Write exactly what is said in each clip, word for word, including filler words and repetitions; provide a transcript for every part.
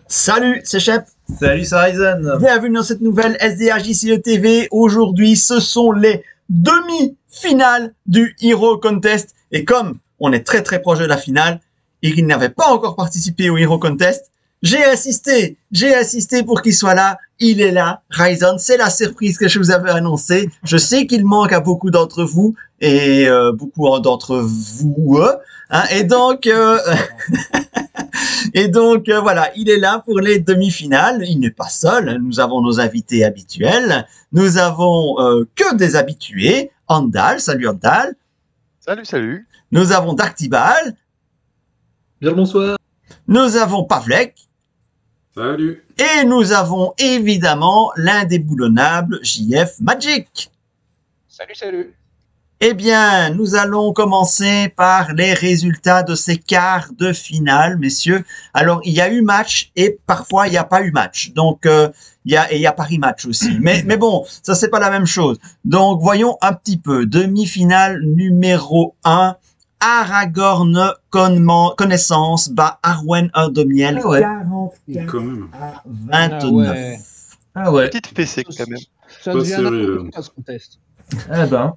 Salut, c'est Shep. Salut, c'est Ryzen. Bienvenue dans cette nouvelle S D H J C E T V. Aujourd'hui, ce sont les demi-finales du Hero Contest. Et comme on est très très proche de la finale et qu'il n'avait pas encore participé au Hero Contest, j'ai insisté, j'ai insisté pour qu'il soit là. Il est là, Ryzen. C'est la surprise que je vous avais annoncée. Je sais qu'il manque à beaucoup d'entre vous et euh, beaucoup d'entre vous. Hein, et donc... Euh, Et donc, euh, voilà, il est là pour les demi-finales. Il n'est pas seul. Nous avons nos invités habituels. Nous avons euh, que des habitués. Andal, salut Andal. Salut, salut. Nous avons Darktibal. Bien le bonsoir. Nous avons Pavlek. Salut. Et nous avons évidemment l'indéboulonnable J F Magic. Salut, salut. Eh bien, nous allons commencer par les résultats de ces quarts de finale, messieurs. Alors, il y a eu match et parfois il n'y a pas eu match. Donc, euh, il y a et il y a Paris match aussi. Mais mais bon, ça c'est pas la même chose. Donc, voyons un petit peu. Demi-finale numéro un. Aragorn Connaissance bat Arwen Indomiel. Ah ouais. quarante-quatre Quand même. à vingt-neuf. Ah ouais. Petite fessée quand même. Ça Pas devient sérieux. n'importe quoi ce contest. Eh ben,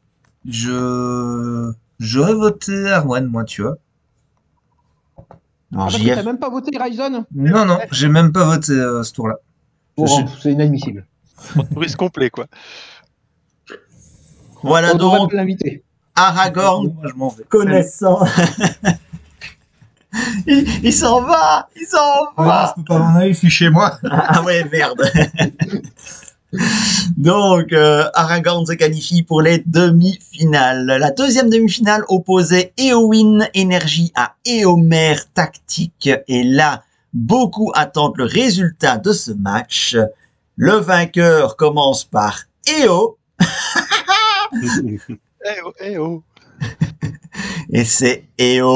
je j'aurais voté Arwen, moi, tu vois. Alors, Parce que J F, t'as même pas voté Ryzen. Non, non, j'ai même pas voté euh, ce tour-là. Bon, Je suis- c'est inadmissible. Touriste complet, quoi. voilà On devrait donc pas l'inviter. Aragorn Moi, je m'en vais. connaissant. il il s'en va, il s'en Ah, va. je peux pas m'en aller, je suis chez moi. Ah ouais, merde. Donc, euh, Aragorn se qualifie pour les demi-finales. La deuxième demi-finale opposait Eowyn Energy à Éomer Tactique. Et là, beaucoup attendent le résultat de ce match. Le vainqueur commence par Eo. Eh oh, eh oh. Et c'est Éomer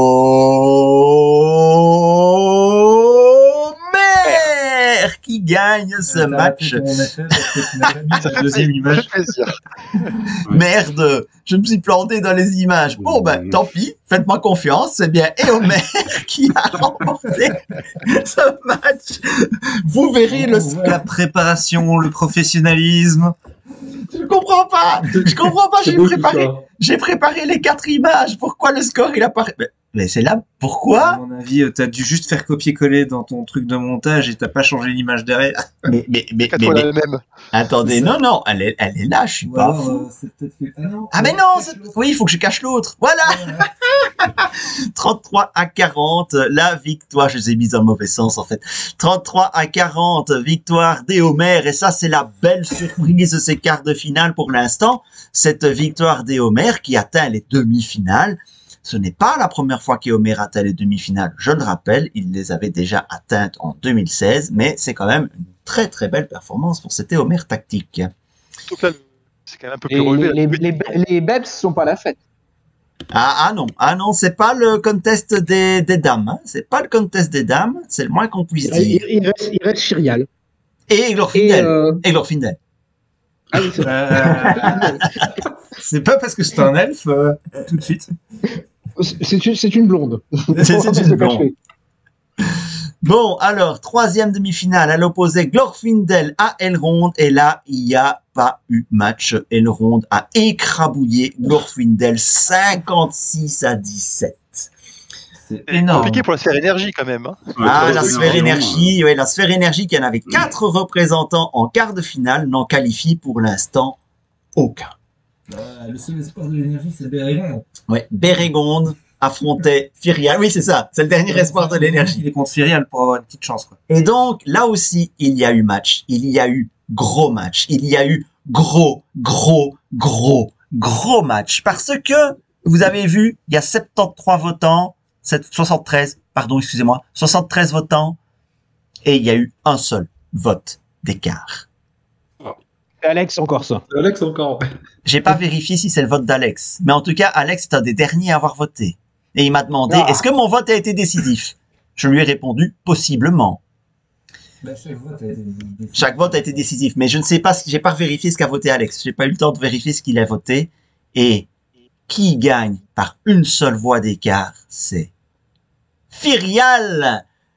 qui gagne ce match. Mon effet, parce que tu n'as pas mis Ça la fait deuxième plaisir, ça image. fait plaisir. Merde, je me suis planté dans les images. Bon ben, tant pis, faites-moi confiance, c'est bien Éomer qui a remporté ce match. Vous verrez le score. La préparation, le professionnalisme. Je comprends pas, je comprends pas, C'est j'ai beau tout préparé, ça. j'ai préparé les quatre images. Pourquoi le score il apparaît? Mais, mais c'est là, À pourquoi? mon avis, euh, t'as dû juste faire copier-coller dans ton truc de montage et t'as pas changé l'image derrière. Mais, mais, mais, Quatre mais, fois mais- la même. attendez, non, non, elle est, elle est là, je suis Ou pas alors, fou. euh, c'est peut-être que... Ah non, Ah mais non, c'est- oui, il faut que je cache l'autre. Voilà, trente-trois à quarante, la victoire, je les ai mises dans le mauvais sens en fait. trente-trois à quarante, victoire d'Éomer, et ça c'est la belle surprise de ces quarts de finale pour l'instant. Cette victoire d'Éomer qui atteint les demi-finales. Ce n'est pas la première fois qu'Éomer atteint les demi-finales, je le rappelle, il les avait déjà atteintes en deux mille seize, mais c'est quand même une très très belle performance pour cet Éomer tactique. Sauf là, c'est quand même un peu Et plus relevé. les, les, les, les Bebs sont pas à la fête. Ah, ah non, ah non, c'est pas le contest des, des dames, hein. C'est pas le contest des dames, c'est le moins qu'on puisse Il, dire. il reste, il reste Chirial. Et Et Glorfindel, euh, et Glorfindel. ah oui, c'est vrai. Euh, c'est pas parce que c'est un elfe, euh, tout de suite. C'est une, c'est une blonde. C'est- c'est On va une se blonde. cacher. Bon, alors, troisième demi-finale, elle opposait Glorfindel à Elrond, et là, il n'y a pas eu match. Elrond a écrabouillé Glorfindel cinquante-six à dix-sept. C'est C'est énorme. compliqué pour la sphère énergie quand même. Hein. Ah, Ouais, la très sphère bien. énergie, ouais, la sphère énergie qui en avait quatre représentants en quart de finale, n'en qualifie pour l'instant aucun. Bah, le seul espoir de l'énergie, c'est Bérégon. Ouais, Bérégonde affrontait Firial. Oui, c'est ça, c'est le dernier espoir de l'énergie. Il est contre Firial pour avoir une petite chance, quoi. Et donc, là aussi, il y a eu match. Il y a eu gros match. Il y a eu gros, gros, gros, gros match. Parce que, vous avez vu, il y a soixante-treize votants, sept- soixante-treize, pardon, excusez-moi, soixante-treize votants, et il y a eu un seul vote d'écart. C'est Alex encore ça. Alex encore. J'ai pas vérifié si c'est le vote d'Alex. Mais en tout cas, Alex est un des derniers à avoir voté. Et il m'a demandé, Ah. est-ce que mon vote a été décisif? Je lui ai répondu, possiblement. Bah, chaque vote a été décidé. Chaque vote a été décisif. Mais je ne sais pas, si j'ai pas vérifié ce qu'a voté Alex. J'ai pas eu le temps de vérifier ce qu'il a voté. Et qui gagne par une seule voix d'écart? C'est Firial.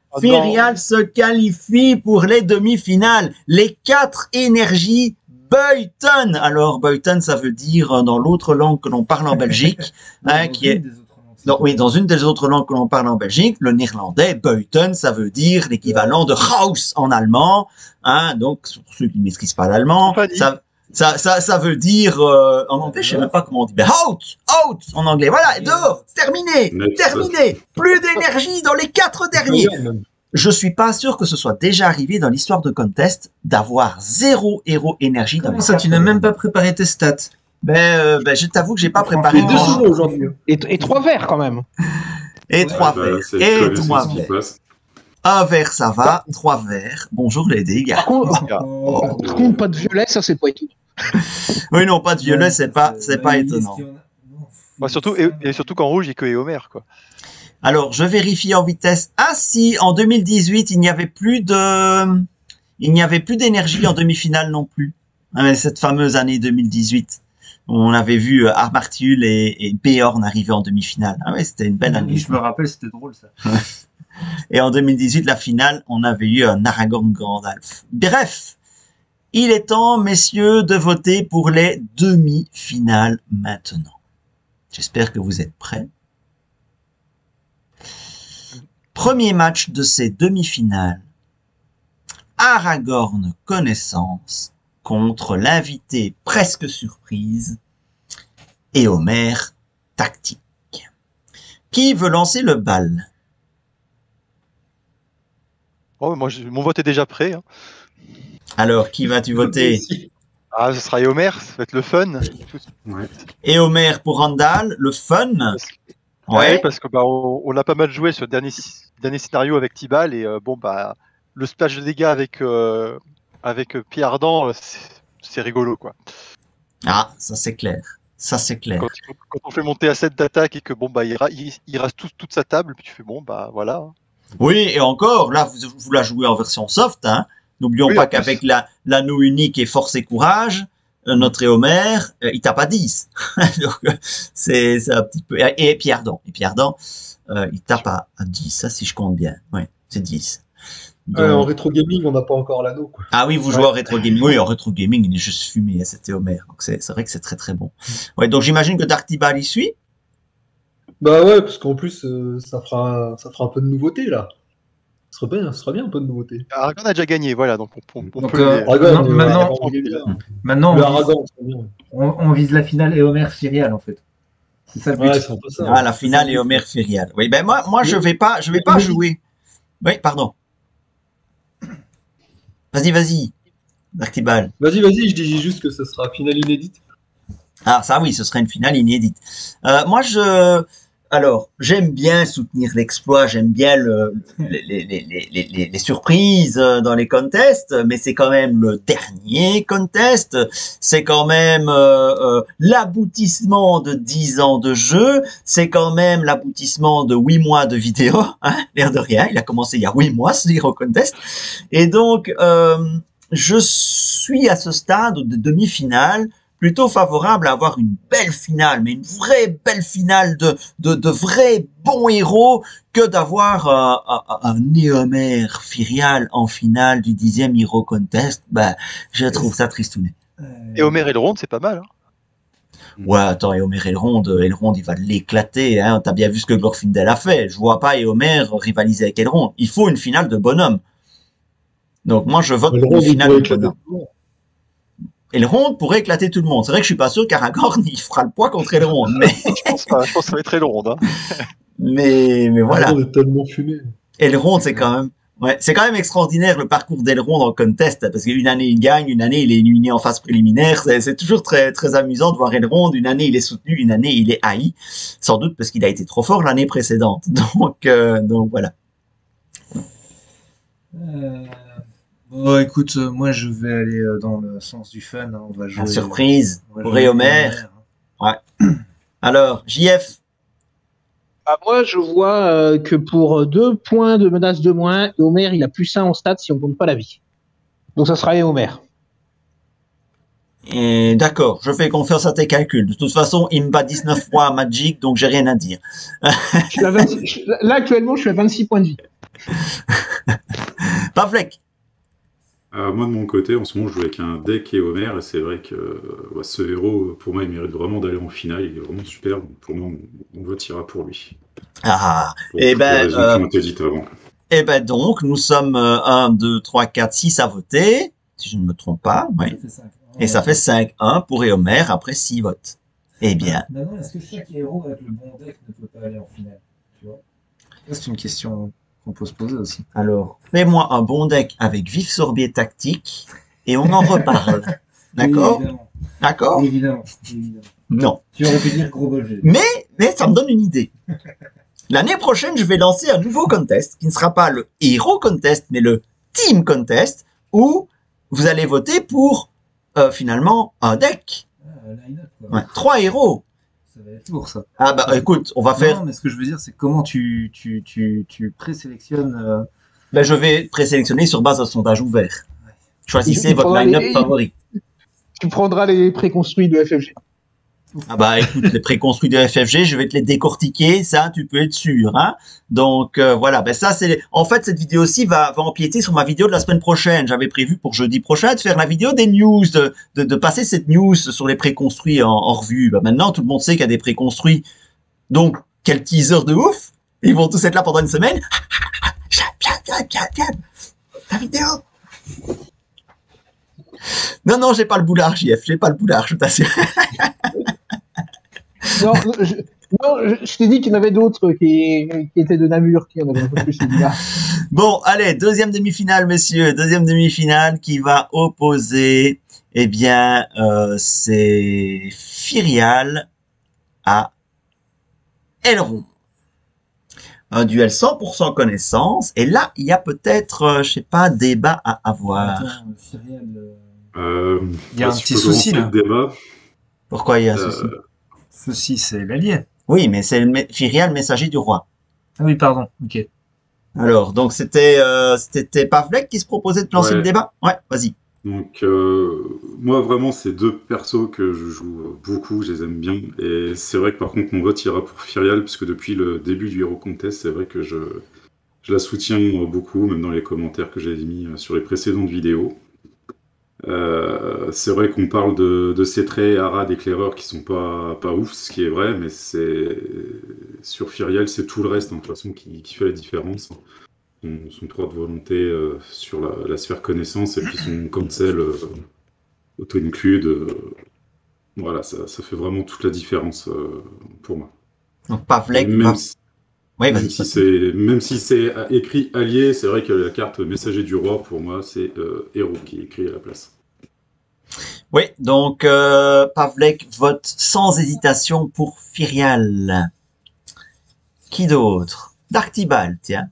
Oh, Firial se qualifie pour les demi-finales. Les quatre énergies Buiten. Alors, Buiten, ça veut dire euh, dans l'autre langue que l'on parle en Belgique, hein, qui est... Non, oui, dans une des autres langues que l'on parle en Belgique, le néerlandais, Buiten, ça veut dire l'équivalent de Haus en allemand. Hein, donc, pour ceux qui ne maîtrisent pas l'allemand, ça, ça, ça, ça veut dire, euh, en anglais, je sais même pas comment on dit, mais out, out en anglais. Voilà, dehors, terminé, terminé. Plus d'énergie dans les quatre derniers. Je suis pas sûr que ce soit déjà arrivé dans l'histoire de Contest d'avoir zéro héros énergie dans les ça, tu n'as même pas préparé tes stats. Ben, euh, ben, je t'avoue que j'ai pas préparé. Deux secondes aujourd'hui. Et, et trois verres quand même. Et trois bah, verres. c'est Et collé, trois c'est ce qui verres. passe. Un verre, ça va. Trois verres. Bonjour les dégâts. Par contre, Oh. par contre, pas de violet, ça c'est pas étonnant. Oui, non, pas de violet, c'est pas, c'est pas étonnant. Bah, surtout, et, et surtout qu'en rouge, il n'y a que Éomer, quoi. Alors, je vérifie en vitesse. Ah si, en deux mille dix-huit, il n'y avait plus de, il n'y avait plus d'énergie en demi-finale non plus. Hein, cette fameuse année deux mille dix-huit. On avait vu euh, Armartiul et, et Beorn arriver en demi-finale. Ah ouais, c'était une belle année. Je me rappelle, c'était drôle ça. Et en deux mille dix-huit, la finale, on avait eu un Aragorn Gandalf. Bref, il est temps, messieurs, de voter pour les demi-finales maintenant. J'espère que vous êtes prêts. Premier match de ces demi-finales. Aragorn Connaissance contre l'invité presque surprise, Éomer Tactique. Qui veut lancer le bal? Oh, moi, je- mon vote est déjà prêt. Hein. Alors, qui vas-tu voter? Ah, ce sera Éomer, ça va être le fun. Ouais. Éomer pour Randall, le fun. Ouais, Ouais. parce que bah, on, on a pas mal joué sur le dernier, dernier scénario avec Tibal et euh, bon bah le splash de dégâts avec euh, avec euh, Pied Ardent, euh, c'est c'est rigolo quoi. Ah, ça c'est clair. Ça c'est clair. Quand, quand on fait monter à sept d'attaque et que bon bah il, ra- il, il rase tout- toute sa table, puis tu fais bon bah voilà. Oui, et encore, là, vous, vous la jouez en version soft, hein. N'oublions Oui, pas en plus. qu'avec la, l'anneau unique et force et courage, euh, notre Éomer, euh, il tape à dix. Donc, euh, c'est, c'est un petit peu, et, et Pierre Ardent, et Pierre Ardent, euh, il tape à, à dix, ça, si je compte bien. Oui, c'est dix. Donc- Ouais, en rétro gaming, on n'a pas encore l'anneau, quoi. Ah oui, vous jouez en rétro gaming. Oui, en rétro gaming, il est juste fumé, c'était Homer. Donc c'est, c'est vrai que c'est très très bon. Ouais, donc j'imagine que Dark Tibal y suit. Bah ouais, parce qu'en plus, euh, ça, fera, ça fera un peu de nouveauté, là. Ce serait bien, ce serait bien un peu de nouveauté. Aragorn a déjà gagné, voilà donc on, on- on Donc, peut. euh, les- Aragorn, non, euh, maintenant- Aragorn, il est bien. Maintenant, Le on vise, Aragorn, c'est bien. on, on vise la finale et Homer Cyrial en fait. C'est ça le but. Ouais, c'est un peu ça. Ah, la finale et Homer Ferial. Oui, ben moi, moi je vais pas, je vais pas jouer. Oui, pardon. Vas-y, vas-y. Dark Tibal. Vas-y, vas-y, je dis juste que ce sera finale inédite. Ah, ça oui, ce serait une finale inédite. Euh, moi, je, alors, j'aime bien soutenir l'exploit, j'aime bien le, les, les, les, les, les, les surprises euh, dans les contests, mais c'est quand même le dernier contest, c'est quand même euh, euh, l'aboutissement de dix ans de jeu, c'est quand même l'aboutissement de huit mois de vidéo, hein, l'air de rien, il a commencé il y a huit mois ce Hero Contest, et donc, euh, je suis à ce stade de demi-finale, plutôt favorable à avoir une belle finale, mais une vraie belle finale de, de, de vrais bons héros, que d'avoir euh, un, un Éomer Firial en finale du dixième Hero Contest. Ben, je trouve ça tristouné. Et Homer et le Ronde, c'est pas mal. Hein. Ouais, attends, Éomer Elrond, Elrond, il va l'éclater, hein. T'as bien vu ce que Glorfindel a fait. Je vois pas Éomer rivaliser avec Elrond. Il faut une finale de bonhomme. Donc, moi, je vote Le pour rond, une il finale pourrait de éclater bonhomme. tout le monde. Elrond pourrait éclater tout le monde. C'est vrai que je suis pas sûr qu'Aragorn, il fera le poids contre Elrond, mais, Je pense pas, je pense que ça va être très le Ronde. Hein. mais, mais voilà. On est tellement fumé. Elrond, c'est quand même, ouais, c'est quand même extraordinaire le parcours d'Elrond dans le contest, parce qu'une année il gagne, une année il est éliminé en phase préliminaire. C'est, c'est toujours très, très amusant de voir Elrond. Une année il est soutenu, une année il est haï, sans doute parce qu'il a été trop fort l'année précédente. Donc, euh, donc voilà. Euh, Bon, écoute, euh, moi je vais aller euh, dans le sens du fun. Hein. On va jouer. La surprise on va pour jouer Éomer. Éomer. Alors, J F. Ah, moi, je vois euh, que pour deux points de menace de moins, Homer, il a plus un en stats si on compte pas la vie. Donc ça sera Homer. Et d'accord, je fais confiance à tes calculs. De toute façon, il me bat dix-neuf fois à Magic, donc j'ai rien à dire. Je suis à vingt-six je- là, actuellement, je suis à vingt-six points de vie. Pavlek. Euh, moi, de mon côté, en ce moment, je joue avec un deck et Homer, et c'est vrai que euh, ouais, ce héros, pour moi, il mérite vraiment d'aller en finale. Il est vraiment super. Donc, pour moi, mon, mon vote ira pour lui. Ah, Pour et toutes les ben, raisons euh, qui ont été dites avant. et ben donc, nous sommes un, deux, trois, quatre, six à voter, si je ne me trompe pas, oui. Ça fait cinq. Et ça fait cinq un pour Eomer après six votes. Eh bien, Maintenant, est-ce que chaque héros avec le bon deck ne peut pas aller en finale? Tu vois? Ça, c'est une question qu'on peut se poser aussi. alors, fais-moi un bon deck avec vif sorbier tactique et on en reparle. D'accord? Évidemment. D'accord? Évidemment. Évidemment. Non. Tu aurais pu dire gros budget. Mais, mais ça me donne une idée. L'année prochaine, je vais lancer un nouveau contest qui ne sera pas le Hero Contest, mais le Team Contest où vous allez voter pour euh, finalement un deck. Ah, line-up, quoi. Ouais, trois héros. Ça va être C'est pour ça. Ah bah écoute, on va faire. Non, mais ce que je veux dire, c'est comment tu, tu, tu, tu présélectionnes. euh, Ben, je vais présélectionner sur base d'un sondage ouvert. Choisissez Il votre faudra line-up les- favori. Tu prendras les préconstruits de F F G. Ah bah écoute, les préconstruits de F F G, je vais te les décortiquer, ça tu peux être sûr. Hein. Donc euh, voilà, ben ça c'est. En fait, cette vidéo-ci va, va empiéter sur ma vidéo de la semaine prochaine. J'avais prévu pour jeudi prochain de faire la vidéo des news, de, de, de passer cette news sur les préconstruits en, en revue. Ben, maintenant, tout le monde sait qu'il y a des préconstruits. Donc, quel teaser de ouf. Ils vont tous être là pendant une semaine. Viens, viens, viens, viens, viens. La vidéo. Non, non, j'ai pas le boulard, J F, j'ai pas le boulard, je t'assure. Non, je, non, je, je t'ai dit qu'il y en avait d'autres qui, qui étaient de Namur, qui en avaient un peu plus celui-là. Bon, allez, deuxième demi-finale, messieurs. Deuxième demi-finale qui va opposer, eh bien, euh, c'est Firial à Elrond. Un duel cent pour cent connaissance. Et là, il y a peut-être, euh, je sais pas, débat à avoir. Attends, Cyriel, euh, Euh, Il y a un si petit je peux souci, commencer là. le débat. Pourquoi il y a un Euh, souci? Ceci, c'est l'allié. Oui, mais c'est le mé- Firial, messager du roi. Ah oui, pardon. Ok. Alors, donc c'était euh, c'était Pavlek qui se proposait de lancer Ouais. le débat? Ouais, vas-y. Donc, euh, moi, vraiment, c'est deux persos que je joue beaucoup, je les aime bien. Et c'est vrai que par contre, mon vote ira pour Firial, puisque depuis le début du Hero Contest, c'est vrai que je, je la soutiens beaucoup, même dans les commentaires que j'ai mis sur les précédentes vidéos. Euh, c'est vrai qu'on parle de, de ses traits, Arad, éclaireur, qui sont pas, pas ouf, ce qui est vrai, mais c'est sur Firial, c'est tout le reste, hein, de toute façon, qui, qui fait la différence. Son, son droit de volonté euh, sur la, la sphère connaissance et puis son cancel euh, auto-include. euh, voilà, ça, ça fait vraiment toute la différence euh, pour moi. Donc Pavlek même, va... si, Oui, même vas-y. si c'est même si c'est écrit allié, c'est vrai que la carte messager du roi, pour moi, c'est euh, héros qui est écrit à la place. Oui, donc euh, Pavlek vote sans hésitation pour Firial. Qui d'autre? Darktibal, tiens.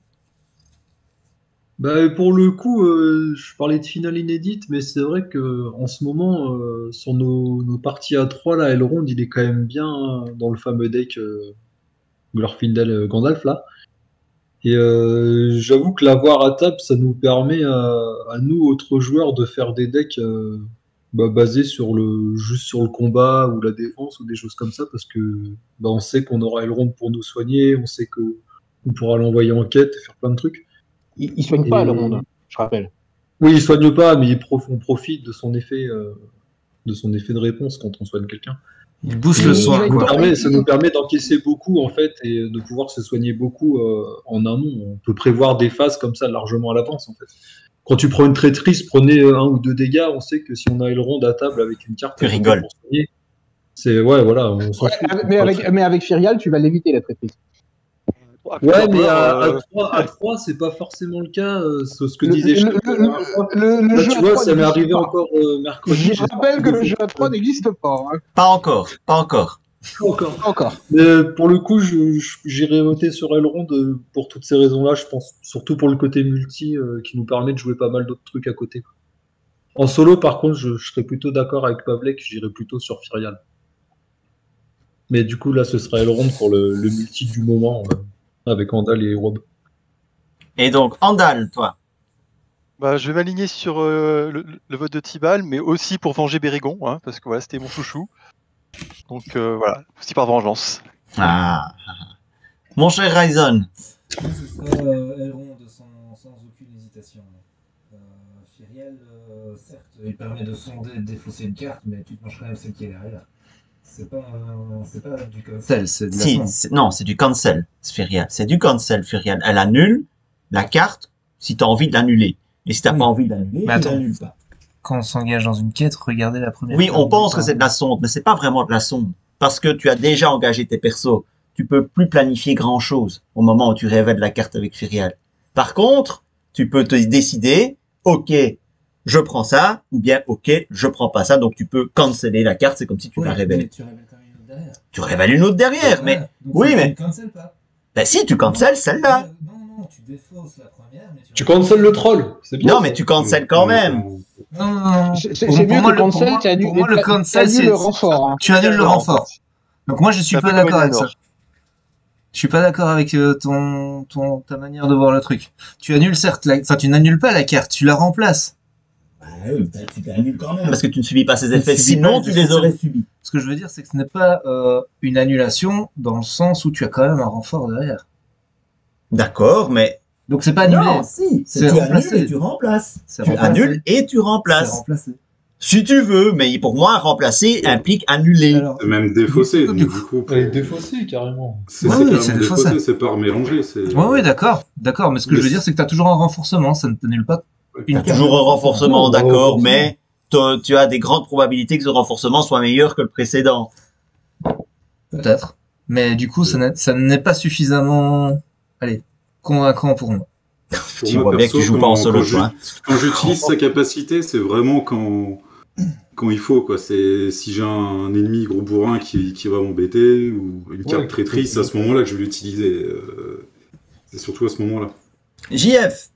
Bah, pour le coup, euh, je parlais de finale inédite, mais c'est vrai que en ce moment, euh, sur nos, nos parties à trois, là, Elrond, il est quand même bien dans le fameux deck euh, Glorfindel euh, Gandalf, là. Et euh, j'avoue que l'avoir à table, ça nous permet à, à nous, autres joueurs, de faire des decks euh, bah, basés sur le, juste sur le combat ou la défense ou des choses comme ça, parce que bah, on sait qu'on aura Elrond pour nous soigner, on sait que on pourra l'envoyer en quête et faire plein de trucs. Il, il soigne pas Et- le monde, je rappelle. Oui, il soigne pas, mais il prof- on profite de son effet, euh, de son effet de réponse quand on soigne quelqu'un. Il booste Et le il soin, va être Ça nous quoi. temps- permet, ça nous permet d'encaisser beaucoup en fait et de pouvoir se soigner beaucoup euh, en amont. On peut prévoir des phases comme ça largement à l'avance en fait. Quand tu prends une traîtrise, prenez euh, un ou deux dégâts. On sait que si on a Elrond à table avec une carte, Tu on peut rigoles. pour soigner. C'est ouais, voilà, on s'en Ouais, fout. mais, avec, mais avec Firial, tu vas l'éviter la traîtrise. Ouais, mais à, Euh, à trois, à trois, c'est pas forcément le cas. euh, c'est ce que Le- disait le- Chef le- la dernière fois. Le, le Là, jeu tu à vois, trois ça m'est n'existe arrivé pas. encore euh, mercredi. Je j'ai- rappelle que le jeu à trois n'existe pas. Hein. Pas encore, pas encore. encore. Encore. Mais pour le coup, je- je- j'irai voter sur Elrond euh, pour toutes ces raisons-là, je pense. Surtout pour le côté multi euh, qui nous permet de jouer pas mal d'autres trucs à côté. En solo, par contre, je, je serais plutôt d'accord avec Pavlek, j'irais plutôt sur Firial. Mais du coup, là, ce sera Elrond pour le, le multi du moment euh, avec Andal et Rob. Et donc, Andal, toi. Bah, je vais m'aligner sur euh, le, le vote de Tibal, mais aussi pour venger Bérégon, hein, parce que voilà, c'était mon chouchou. Donc euh, voilà, aussi par vengeance. Ah. Mon cher Ryzen. Moi, ce sera euh, Elrond sans mutation. Euh, Firiel, euh, certes, il permet de sonder et de défausser une carte, mais tu te manges quand même celle qui est derrière. C'est pas, euh, c'est pas du cancel. Celle, c'est de la Si, sonde. c'est- non, c'est du cancel, Firial. C'est du cancel, Firial. Elle annule la carte si tu as envie de l'annuler. Et si tu n'as Oui. pas envie de l'annuler, Mais tu attends. l'annules pas. Quand on s'engage dans une quête, regardez la première. Oui, carte on du pense que départ. c'est de la sonde, mais c'est pas vraiment de la sonde. Parce que tu as déjà engagé tes persos. Tu peux plus planifier grand chose au moment où tu révèles la carte avec Firial. Par contre, tu peux te décider, ok, je prends ça, ou bien ok, je prends pas ça. Donc tu peux canceller la carte, c'est comme si tu Ouais, la révélais. mais tu révèles quand même une autre derrière. Tu révèles une autre derrière, mais Voilà. Donc, oui, tu mais- cancel pas. ben si, tu cancelles celle-là. Euh, Non, non, tu défausses la première, mais tu. Tu cancel le troll, c'est bien. Non, ça. mais tu cancelles quand même. Non, non, non. C'est c'est- Pour- c'est pour mieux moi, que le- pour cancel, moi- tu annules pour moi, le tu cancel, annules c'est- le renfort. hein. Tu annules le renfort. Donc moi, je suis C'est un pas peu comme d'accord avec ça. Eleanor. Je suis pas d'accord avec euh, ton, ton, ta manière de voir le truc. Tu annules certes, la... enfin, tu n'annules pas la carte, tu la remplaces. Bah, oui, tu t'annules quand même. Parce que tu ne subis pas ses Tu ne effets, subis sinon pas tu les les effets. aurais subis. Ce que je veux dire, c'est que ce n'est pas euh, une annulation dans le sens où tu as quand même un renfort derrière. D'accord, mais Donc c'est pas annulé. non, si, C'est c'est tu remplacé. annules et tu remplaces. C'est Tu remplacé. annules et tu C'est remplaces. remplacé. Si tu veux, mais pour moi, remplacer implique annuler. Alors, C'est même défaussé, Du donc coup- du coup, Elle est défaussée carrément. c'est Ouais, c'est oui, carrément c'est défaussé, défaussé. c'est pas remélangé. c'est- ouais, ouais, d'accord, d'accord. Mais ce que Mais je veux c'est- dire, c'est que tu as toujours un renforcement, ça ne t'annule pas une T'as carte. toujours un renforcement, Non, d'accord, renforcement. mais t'as- tu as des grandes probabilités que ce renforcement soit meilleur que le précédent. Peut-être. Mais du coup, ça n'est- ça n'est pas suffisamment, allez, convaincant pour moi. Pour Tu moi, vois bien que tu perso, joues pas en quand- solo, quand toi, hein. j'ut- Quand j'utilise sa capacité, c'est vraiment quand, quand il faut, quoi. C'est si j'ai un ennemi gros bourrin qui, qui va m'embêter ou une carte Ouais, traîtrice, ouais. à ce moment-là que je vais l'utiliser. euh, C'est surtout à ce moment-là. J F,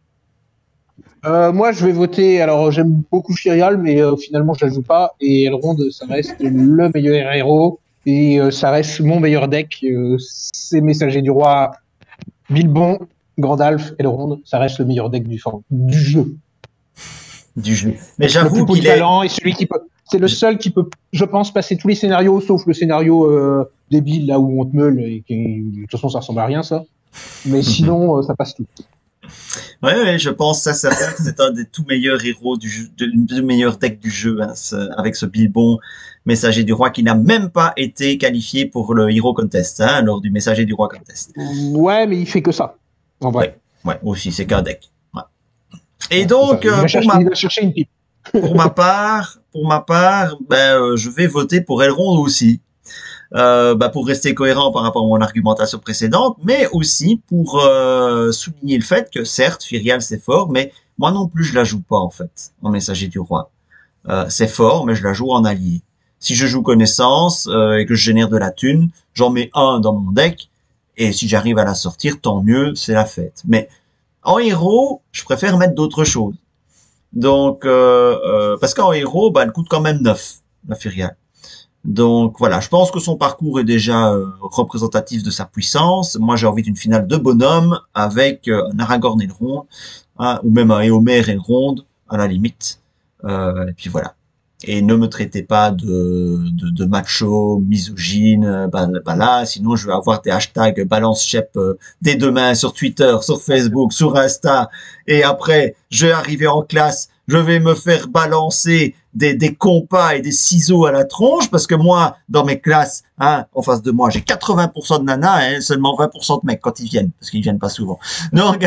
Euh, moi, je vais voter. Alors, j'aime beaucoup Firial, mais euh, finalement, je la joue pas. Et Elrond, ça reste le meilleur héros. Et euh, ça reste mon meilleur deck. Euh, c'est Messager du Roi, Bilbon, Gandalf, Elrond. Ça reste le meilleur deck du, for- du jeu. du jeu. Mais Le j'avoue plus qu'il est... polyvalent et celui qui peut. C'est le seul qui peut, je pense, passer tous les scénarios, sauf le scénario euh, débile, là où on te meule. Et qui, de toute façon, ça ressemble à rien, ça. Mais sinon, euh, ça passe tout. Ouais, ouais, je pense sincèrement que c'est un des tout meilleurs héros du jeu, de- du meilleur deck du jeu, hein, ce- avec ce Bilbon, Messager du Roi, qui n'a même pas été qualifié pour le Hero Contest, hein, lors du Messager du Roi Contest. Ouais, mais il fait que ça. En vrai. Ouais, aussi, c'est qu'un deck. Ouais. Et C'est donc, ça. il, euh, va pour, chercher, ma, il va chercher une pipe. pour ma part, pour ma part, ben, euh, je vais voter pour Elrond aussi. Euh, bah, pour rester cohérent par rapport à mon argumentation précédente, mais aussi pour euh, souligner le fait que certes, Firial c'est fort, mais moi non plus je la joue pas en fait, en Messager du Roi. Euh, c'est fort, mais je la joue en allié. Si je joue connaissance euh, et que je génère de la thune, j'en mets un dans mon deck, et si j'arrive à la sortir, tant mieux, c'est la fête. Mais en héros, je préfère mettre d'autres choses. Donc, euh, euh, parce qu'en héros, bah, elle coûte quand même neuf, la Firial. Donc voilà, je pense que son parcours est déjà euh, représentatif de sa puissance. Moi, j'ai envie d'une finale de bonhomme avec euh, un Aragorn Elrond, hein, ou même un Éomer Elrond, à la limite. Euh, et puis voilà. Et ne me traitez pas de, de, de macho, misogyne, euh, bah, bah là, sinon je vais avoir des hashtags balance chep euh, dès demain sur Twitter, sur Facebook, sur Insta. Et après, je vais arriver en classe, je vais me faire balancer des, des compas et des ciseaux à la tronche, parce que moi, dans mes classes, hein, en face de moi, j'ai quatre-vingts pour cent de nanas, hein, seulement vingt pour cent de mecs quand ils viennent, parce qu'ils viennent pas souvent. Donc,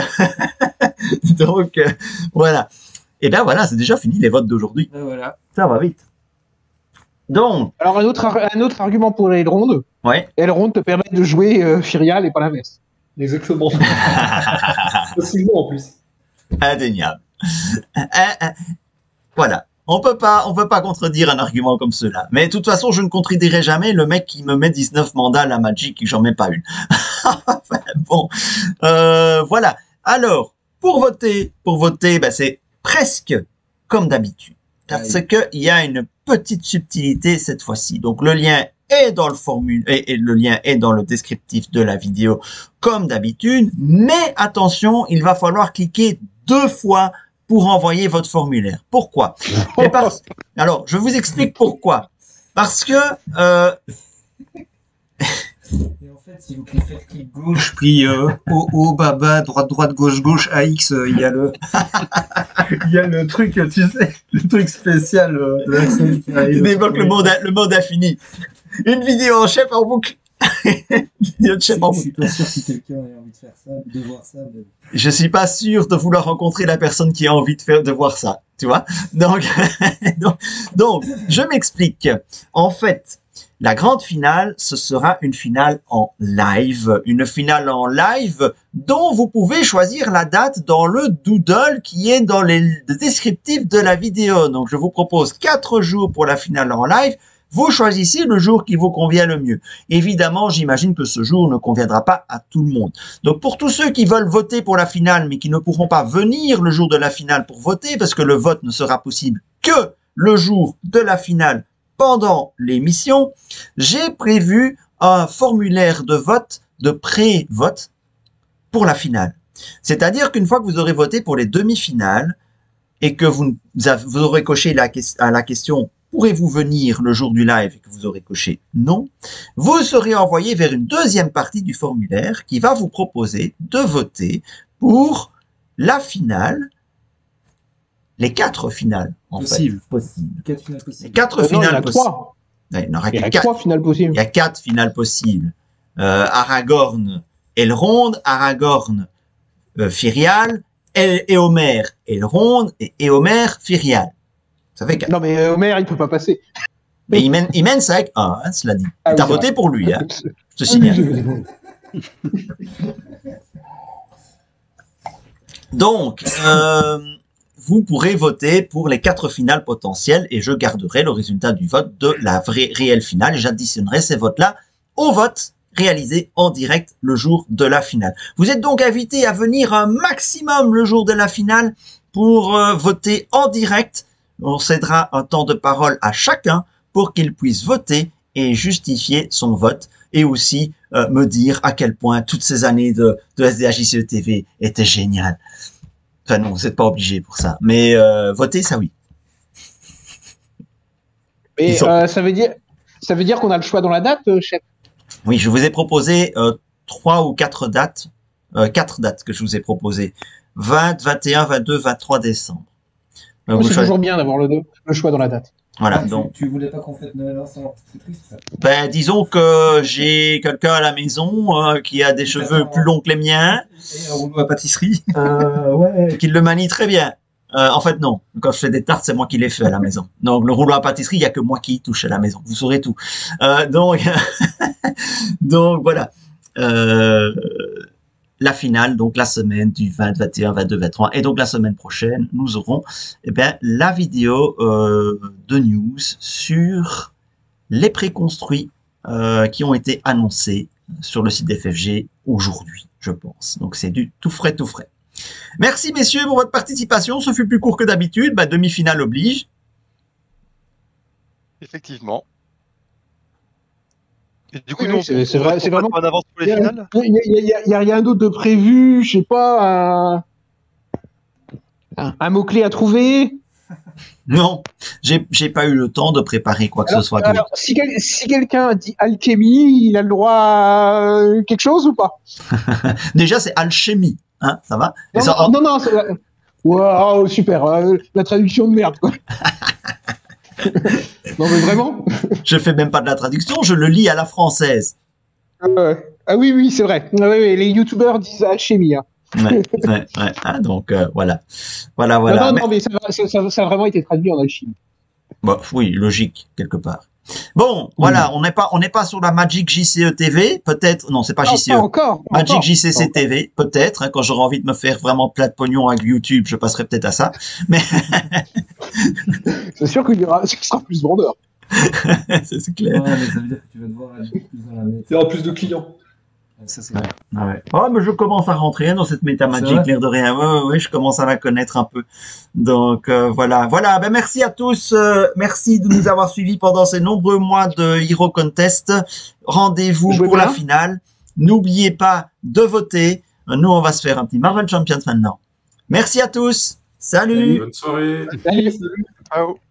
donc euh, voilà. Et ben voilà, c'est déjà fini les votes d'aujourd'hui. Et voilà. Ça va vite. Donc, Alors, un autre, ar- un autre argument pour Elrond. ouais. Elrond te permet de jouer euh, Firial et pas l'inverse. Exactement. Facilement en plus. Indéniable. Euh, euh, voilà. On peut pas, on peut pas contredire un argument comme cela. Mais de toute façon, je ne contredirai jamais le mec qui me met dix-neuf mandats à la Magic et que j'en mets pas une. Enfin, bon. Euh, voilà. Alors, pour voter, pour voter, ben, c'est presque comme d'habitude. Parce que il y a une petite subtilité cette fois-ci. Donc, le lien est dans le formule, et, et le lien est dans le descriptif de la vidéo, comme d'habitude. Mais attention, il va falloir cliquer deux fois pour envoyer votre formulaire. Pourquoi? Et parce... Alors, je vous explique pourquoi. Parce que euh... Et en fait, si vous cliquez- faites clic gauche, Puis euh, haut, haut, bas, bas, droite, droite, gauche, gauche, A X, euh, il y a le, il y a le truc, tu sais, le truc spécial euh, de la scène qui Il arrive. débloque le mode, le mode infini. Une vidéo en chef en boucle. Une vidéo de chef en je boucle. suis pas sûr que quelqu'un ait envie de faire ça, de voir ça. Mais... Je suis pas sûr de vouloir rencontrer la personne qui a envie de faire, de voir ça. Tu vois? Donc, donc, donc, je m'explique. En fait, la grande finale, ce sera une finale en live. Une finale en live dont vous pouvez choisir la date dans le doodle qui est dans les le descriptif de la vidéo. Donc, je vous propose quatre jours pour la finale en live. Vous choisissez le jour qui vous convient le mieux. Évidemment, j'imagine que ce jour ne conviendra pas à tout le monde. Donc, pour tous ceux qui veulent voter pour la finale, mais qui ne pourront pas venir le jour de la finale pour voter, parce que le vote ne sera possible que le jour de la finale pendant l'émission, j'ai prévu un formulaire de vote, de pré-vote, pour la finale. C'est-à-dire qu'une fois que vous aurez voté pour les demi-finales, et que vous, vous aurez coché la, à la question « Pourrez-vous venir le jour du live ?» et que vous aurez coché « Non », vous serez envoyé vers une deuxième partie du formulaire qui va vous proposer de voter pour la finale, les quatre finales, en Possible. fait. Possible. Quatre finales Les possibles. quatre Euh, non, il y en finales a possibles. trois. Non, il n'y en aura Il y que a quatre. trois finales possibles. Il y a quatre finales possibles. Euh, Aragorn, Elrond, Aragorn, euh, Firial, El Éomer, Elrond et Éomer, Firial. Ça fait quatre. Non, mais euh, Homer, il peut pas passer. Mais il mène, il mène ça avec un, hein, cela dit. Ah oui, T'as c'est voté vrai. pour lui, hein, je te Ah, signale. oui, oui, Donc, euh, vous pourrez voter pour les quatre finales potentielles et je garderai le résultat du vote de la vraie réelle finale et j'additionnerai ces votes-là au vote réalisé en direct le jour de la finale. Vous êtes donc invités à venir un maximum le jour de la finale pour euh, voter en direct. On cédera un temps de parole à chacun pour qu'il puisse voter et justifier son vote et aussi euh, me dire à quel point toutes ces années de, de S D H J C E T V étaient géniales. Enfin non, vous n'êtes pas obligé pour ça, mais euh, voter, ça oui. Mais Ils sont- euh, ça veut dire, ça veut dire qu'on a le choix dans la date, euh, chef. Oui, je vous ai proposé euh, trois ou quatre dates, euh, quatre dates que je vous ai proposées. vingt, vingt et un, vingt-deux, vingt-trois décembre. Euh, vous C'est choisissez- toujours bien d'avoir le, le choix dans la date. Voilà, Ah, tu- donc, tu, voulais pas qu'on fête Noël ensemble, c'est triste ça. ben, disons que j'ai quelqu'un à la maison euh, qui a des cheveux plus longs que les miens, Et un rouleau à pâtisserie. euh, ouais, qui le manie très bien. Euh, en fait, non. Quand je fais des tartes, c'est moi qui les fais à la maison. Donc, le rouleau à pâtisserie, il y a que moi qui y touche à la maison. Vous saurez tout. Euh, donc, donc voilà. Euh, la finale, donc la semaine du vingt, vingt et un, vingt-deux, vingt-trois. Et donc, la semaine prochaine, nous aurons eh bien, la vidéo euh, de news sur les préconstruits euh, qui ont été annoncés sur le site d'F F G aujourd'hui, je pense. Donc, c'est du tout frais, tout frais. Merci messieurs pour votre participation, ce fut plus court que d'habitude, bah, demi-finale oblige. Effectivement. Et du coup, Oui, nous, oui, c'est- c'est vrai- c'est vraiment- en avance pour Il les y a, finales. il y a- il y a- il y a rien d'autre de prévu, je sais pas, un, un, un mot-clé à trouver. Non, j'ai j'ai pas eu le temps de préparer quoi que Alors, ce soit d'autre. alors, si, quel- si quelqu'un dit alchimie, il a le droit à euh, quelque chose ou pas? Déjà c'est alchimie, hein, ça va. Et Non, ça, non, en- non, non, c'est- Waouh, super, euh, la traduction de merde, quoi. Non, mais vraiment? Je fais même pas de la traduction, je le lis à la française. Euh, ah oui, oui, c'est vrai. Ah oui, oui, les youtubeurs disent alchimie. Hein. Ouais, ouais, ouais. Ah, donc euh, voilà, voilà, Non, voilà. non, Mais- non, mais ça, ça- ça- ça a vraiment été traduit en alchimie. Bon, oui, logique quelque part. Bon, voilà, on n'est pas, on n'est pas sur la Magic J C E T V, peut-être. Non, c'est pas Non, J C E. pas encore. pas Magic encore. J C C T V, peut-être, hein, quand j'aurai envie de me faire vraiment plein de pognon avec YouTube, je passerai peut-être à ça. Mais C'est sûr qu'il y aura, ce sera plus vendeur. c'est c'est clair. Ouais, mais ça veut dire que tu vas devoir aller beaucoup plus dans la méta. Il y aura plus de clients. Ça, c'est Ouais. Ouais. Oh, mais je commence à rentrer dans cette méta C'est Magic, vrai l'air de rien. Ouais, ouais, ouais, je commence à la connaître un peu. Donc euh, voilà, voilà. Ben merci à tous. euh, merci de nous avoir suivis pendant ces nombreux mois de Hero Contest. Rendez-vous Jouez pour la bien. finale. N'oubliez pas de voter. Nous, on va se faire un petit Marvel Champions maintenant. Merci à tous. Salut. Bonne soirée. Allez. Ciao.